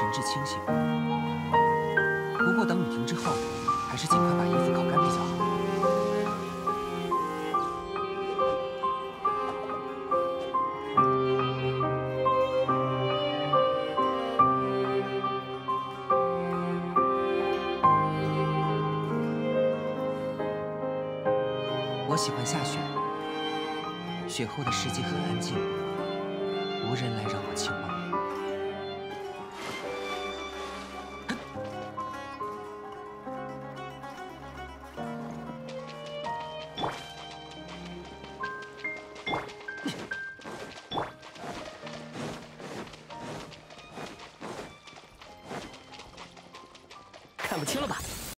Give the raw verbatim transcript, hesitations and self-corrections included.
神志清醒。不过等雨停之后，还是尽快把衣服烤干比较好。我喜欢下雪，雪后的世界很安静，无人来让我轻忘。